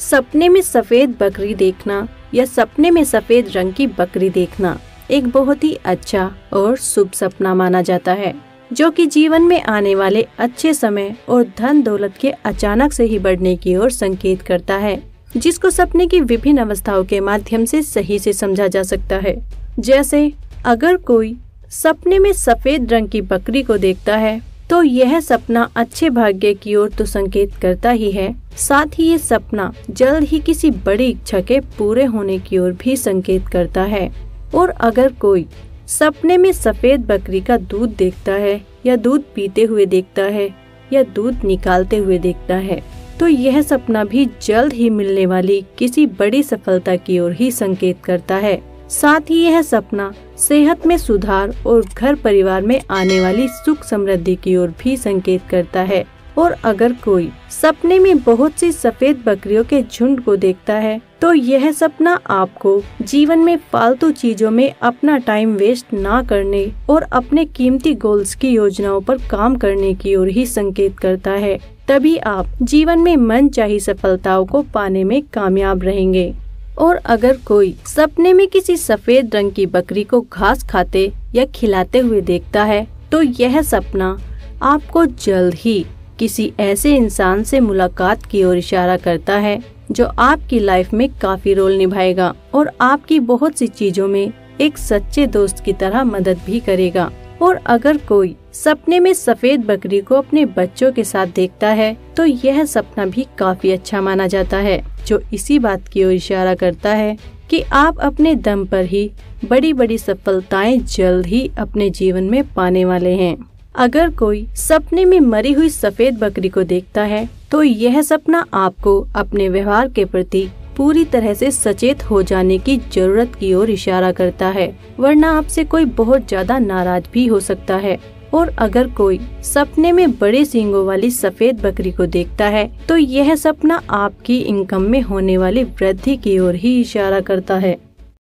सपने में सफेद बकरी देखना या सपने में सफेद रंग की बकरी देखना एक बहुत ही अच्छा और शुभ सपना माना जाता है, जो कि जीवन में आने वाले अच्छे समय और धन दौलत के अचानक से ही बढ़ने की ओर संकेत करता है, जिसको सपने की विभिन्न अवस्थाओं के माध्यम से सही से समझा जा सकता है। जैसे अगर कोई सपने में सफेद रंग की बकरी को देखता है तो यह सपना अच्छे भाग्य की ओर तो संकेत करता ही है, साथ ही ये सपना जल्द ही किसी बड़ी इच्छा के पूरे होने की ओर भी संकेत करता है। और अगर कोई सपने में सफेद बकरी का दूध देखता है या दूध पीते हुए देखता है या दूध निकालते हुए देखता है तो यह सपना भी जल्द ही मिलने वाली किसी बड़ी सफलता की ओर ही संकेत करता है। साथ ही यह सपना सेहत में सुधार और घर परिवार में आने वाली सुख समृद्धि की ओर भी संकेत करता है। और अगर कोई सपने में बहुत सी सफेद बकरियों के झुंड को देखता है तो यह सपना आपको जीवन में फालतू चीजों में अपना टाइम वेस्ट ना करने और अपने कीमती गोल्स की योजनाओं पर काम करने की ओर ही संकेत करता है। तभी आप जीवन में मनचाही सफलताओं को पाने में कामयाब रहेंगे। और अगर कोई सपने में किसी सफेद रंग की बकरी को घास खाते या खिलाते हुए देखता है तो यह सपना आपको जल्द ही किसी ऐसे इंसान से मुलाकात की ओर इशारा करता है जो आपकी लाइफ में काफी रोल निभाएगा और आपकी बहुत सी चीजों में एक सच्चे दोस्त की तरह मदद भी करेगा। और अगर कोई सपने में सफेद बकरी को अपने बच्चों के साथ देखता है तो यह सपना भी काफी अच्छा माना जाता है, जो इसी बात की ओर इशारा करता है कि आप अपने दम पर ही बड़ी बड़ी सफलताएं जल्द ही अपने जीवन में पाने वाले हैं। अगर कोई सपने में मरी हुई सफेद बकरी को देखता है तो यह सपना आपको अपने व्यवहार के प्रति पूरी तरह से सचेत हो जाने की जरूरत की ओर इशारा करता है, वरना आपसे कोई बहुत ज्यादा नाराज भी हो सकता है। और अगर कोई सपने में बड़े सींगों वाली सफेद बकरी को देखता है तो यह सपना आपकी इनकम में होने वाली वृद्धि की ओर ही इशारा करता है।